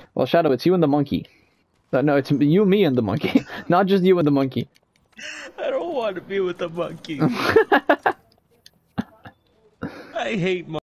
Well, Shadow, it's you and the monkey. No, it's you, me, and the monkey. Not just you and the monkey. I don't want to be with the monkey. I hate monkeys.